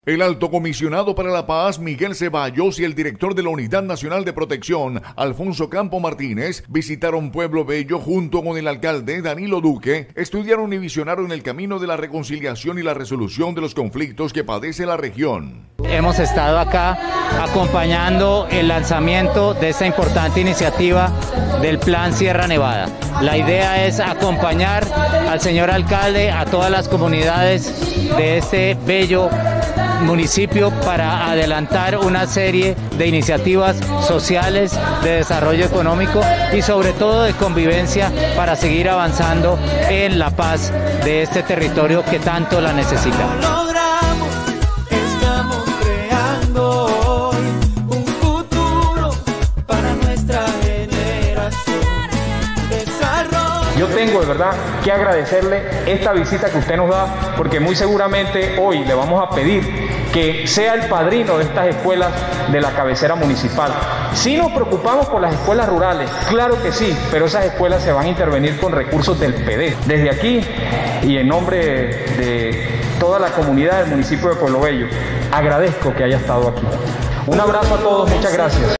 El alto comisionado para la paz, Miguel Ceballos, y el director de la Unidad Nacional de Protección, Alfonso Campo Martínez, visitaron Pueblo Bello junto con el alcalde, Danilo Duque, estudiaron y visionaron el camino de la reconciliación y la resolución de los conflictos que padece la región. Hemos estado acá acompañando el lanzamiento de esta importante iniciativa del Plan Sierra Nevada. La idea es acompañar al señor alcalde, a todas las comunidades de este bello municipio para adelantar una serie de iniciativas sociales, de desarrollo económico y sobre todo de convivencia para seguir avanzando en la paz de este territorio que tanto la necesita. Yo tengo de verdad que agradecerle esta visita que usted nos da, porque muy seguramente hoy le vamos a pedir que sea el padrino de estas escuelas de la cabecera municipal. Sí nos preocupamos por las escuelas rurales, claro que sí, pero esas escuelas se van a intervenir con recursos del PD. Desde aquí y en nombre de toda la comunidad del municipio de Pueblo Bello, agradezco que haya estado aquí. Un abrazo a todos, muchas gracias.